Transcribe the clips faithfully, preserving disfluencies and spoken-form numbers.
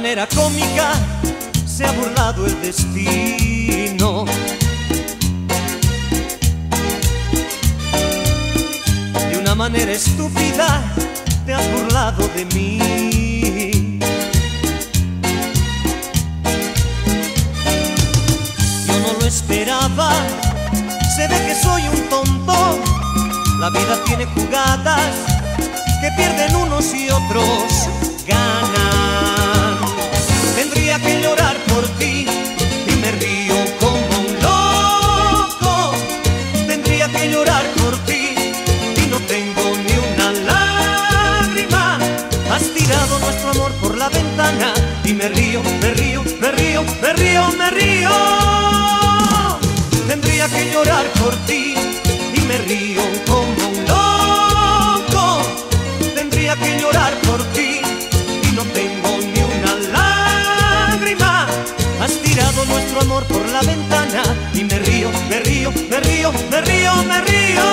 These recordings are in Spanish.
manera cómica se ha burlado el destino. De una manera estúpida te has burlado de mí. Yo no lo esperaba, se ve que soy un tonto. La vida tiene jugadas que pierden unos y otros ganan. Tendría que llorar por ti y me río como un loco. Tendría que llorar por ti y no tengo ni una lágrima. Has tirado nuestro amor por la ventana y me río, me río, me río, me río, me río. Tendría que llorar por ti y me río como un loco. Tendría que llorar por ti y no tengo ni una lágrima. Has tirado nuestro amor por la ventana y me río, me río, me río, me río, me río.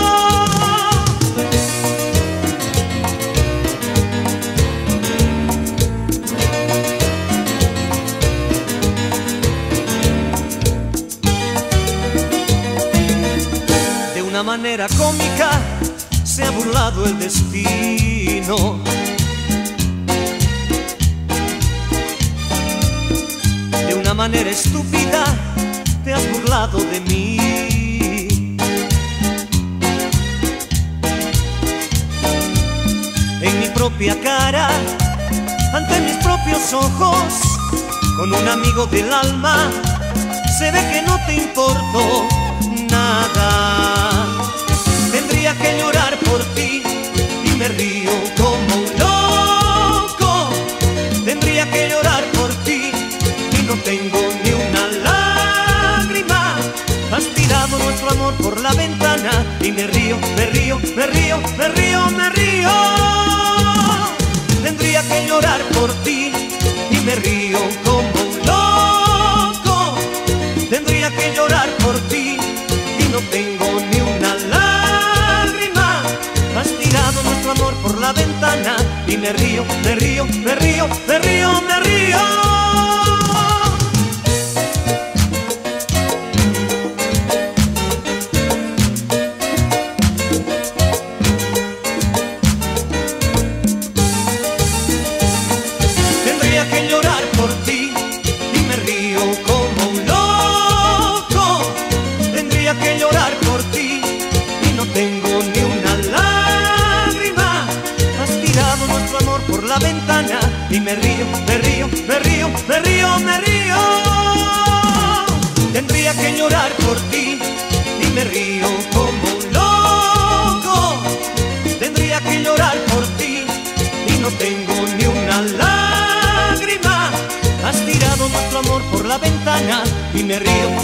De una manera cómica se ha burlado el destino. De una manera estúpida te has burlado de mí. En mi propia cara, ante mis propios ojos, con un amigo del alma, se ve que no te importo nada. Tendría que llorar por ti y me río como un loco. Tendría que llorar por ti y no tengo ni una lágrima. Has tirado nuestro amor por la ventana y me río, me río, me río, me río, me río. Tendría que llorar por ti y me río como un loco. Tendría que llorar por ti y no tengo ni una lágrima. Has tirado nuestro amor por la ventana y me río, me río, me río, me río, me río. Tendría que llorar por ti y me río como un loco. Tendría que llorar por ti y no tengo ni una lágrima. Has tirado nuestro amor por la ventana y me río, me río, me río, me río, me río. Tendría que llorar por ti y me río como un loco. Tendría que llorar por ti y no tengo ni una lágrima. Has tirado nuestro amor por la ventana y me río,